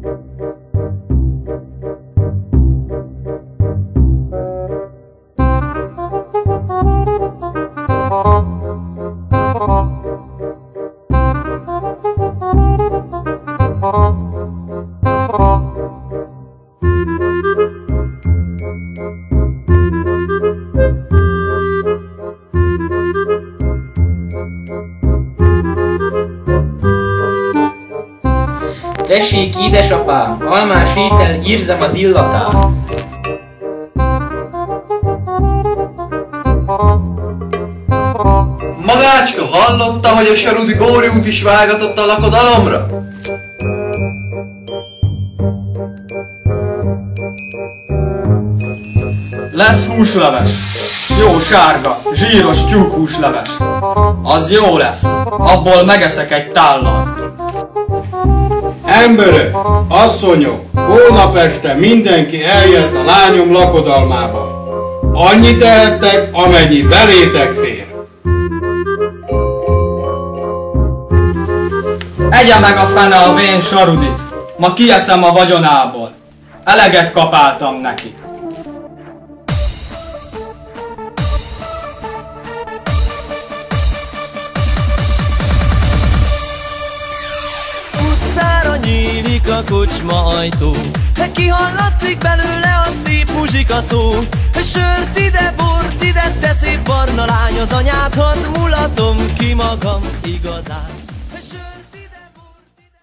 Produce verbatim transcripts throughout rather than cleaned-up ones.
Tessék, édesapám, almás étel, érzem az illatát. Magácska, hallotta, hogy a Sarudi Bóriút is vágatott a lakodalomra? Lesz húsleves. Jó sárga, zsíros tyúkhúsleves. Az jó lesz. Abból megeszek egy tállant. Emberek, asszonyok, holnap este mindenki eljött a lányom lakodalmába. Annyit tehettek, amennyi belétek fér. Egye meg a fene a vén Sarudit. Ma kieszem a vagyonából. Eleget kapáltam neki. Nyílik a kocsma ajtó, kihallatszik belőle a szép muzsika szó. Sört ide, bort ide, te szép barna lány, az anyád, hadd mulatom ki magam igazán. Sört ide, bort ide...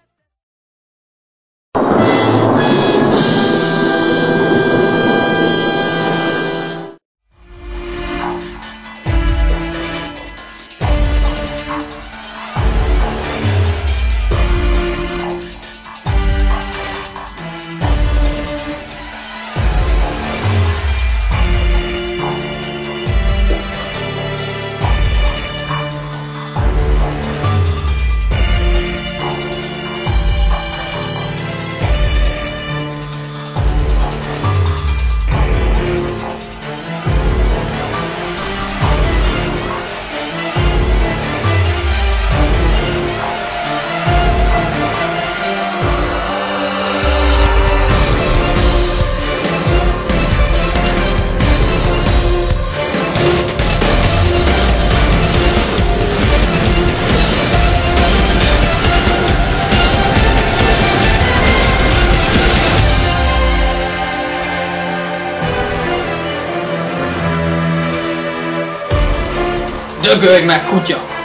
Dögölj meg, kutya!